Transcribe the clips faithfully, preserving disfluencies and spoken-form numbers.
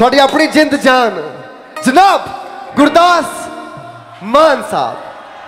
थोड़ी अपनी जिंद जान जनाब गुरदास मान साहब।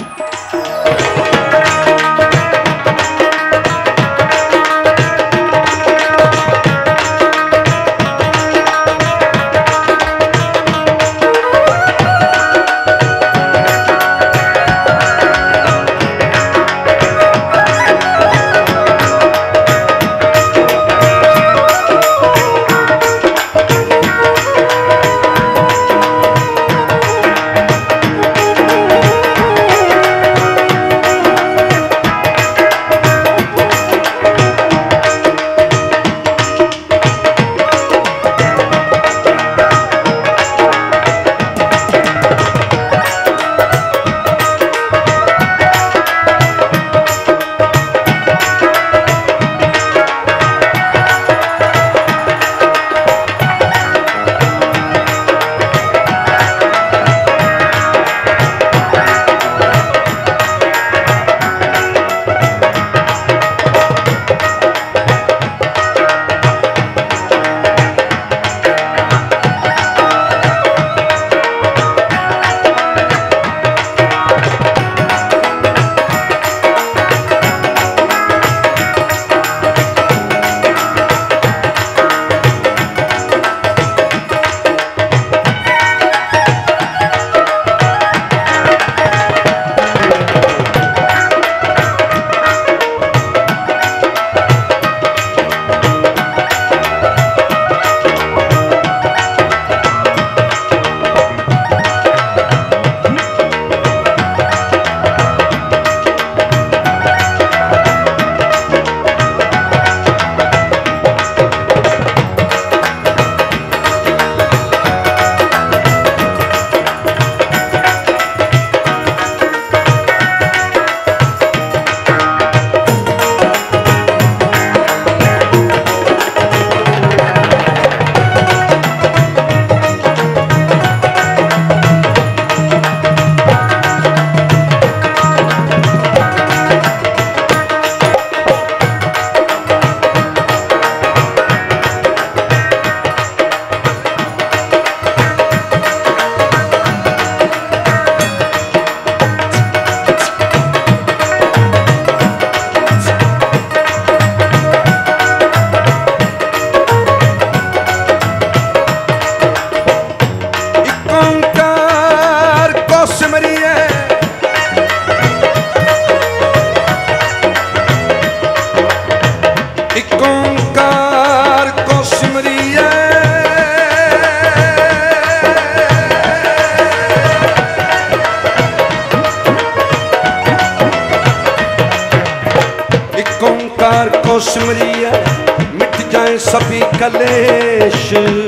सिमरिया मिट जाए सभी कलेश,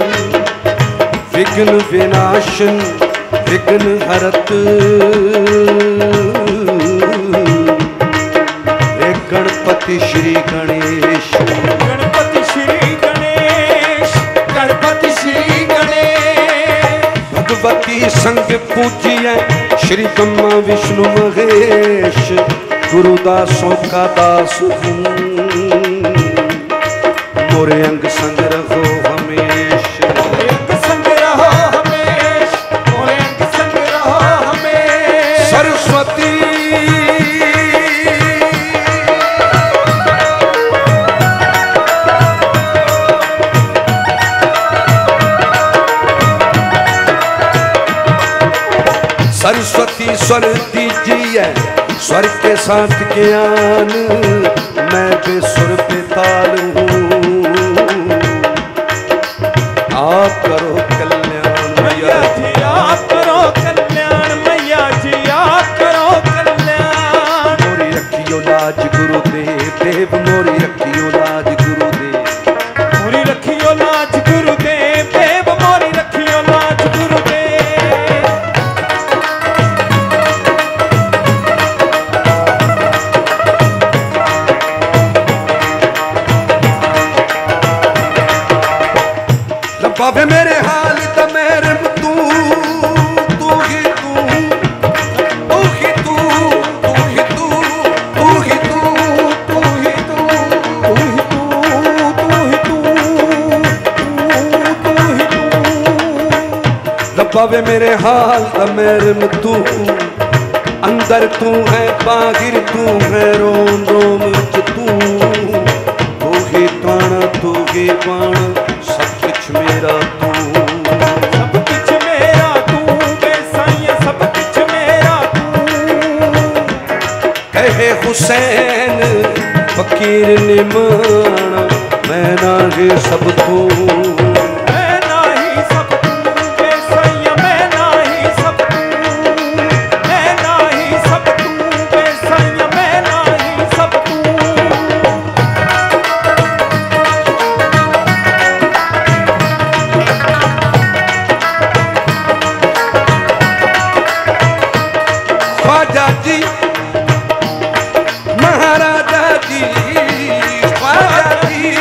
विघ्न विनाशन विघ्न हरत रे गणपति श्री गणेश। गणपति श्री गणेश, गणपति श्री गणेश। भगवती संग पूजिए श्री ब्रह्मा विष्णु महेश, गुरुदासों का दास हूँ मोरे अंग संग रहो हमेश। मोरे अंग संग रहो हमेश, मोरे अंग संग रहो हमेश। सरस्वती सरस्वती स्वर दीजिए स्वर के साथ ज्ञान, मैं बेसुर पे ताल हूँ। आप करो कल्याण मैया जी, आप करो कल्याण मैया जी, आप करो कल्याण। मोरी रखियो लाज गुरुदेव देव, मोरी रखियो लाज गुरुदेव, मोरी रखियो लाज गुरुदेव देव, मोरी रखियो लाज गुरुदेव। बाबे मेरे हाल तमेर तू तू ही तू तू ही तू तू ही तू तू ही तू तू ही तू तू ही तू तू ही तू तू ही तू बाबा वे मेरे हाल दा मेरम तू अंदर तू है बाहिर तू है रोम रोम च तू तू ही ताना तू ही पाना सब कुछ मेरा तू सब कुछ मेरा तू वे साईं सब कुछ मेरा तू कहे हुसैन फकीर ने माना मैं ना ही सब तू मैं नाही सब तू वे साईं मैं नाही सब तू मैं नाही सब तू वे साईं मैं नाही सब तू ख्वाजा जी महाराजा जी ख्वाजा जी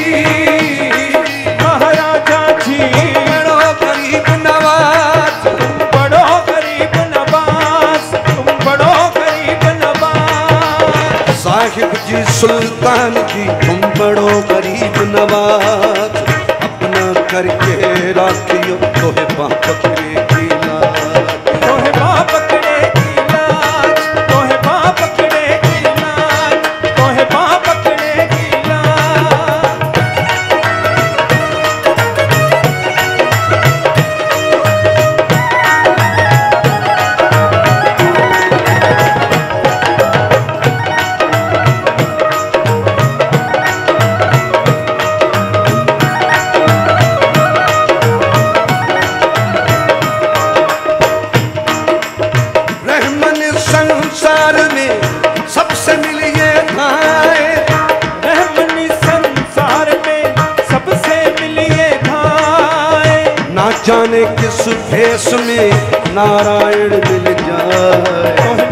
महाराजा जी बड़ो गरीब नवाज बड़ो गरीब नवाज तुम बड़ो गरीब नवाज साहिब जी सुल्तान जी तुम बड़ो गरीब नवाज अपना करके राखियो तोहे बाप पकड़े की लाज तोहे बाप पकड़े की लाज तोहे बाप पकड़े की लाज तोहे बाप पकड़े की लाज रहमन संसार में सबसे मिलिए धाए रहमनी संसार में सबसे मिलिए धाए ना जाने किस भेष में नारायण मिल जाए तोहे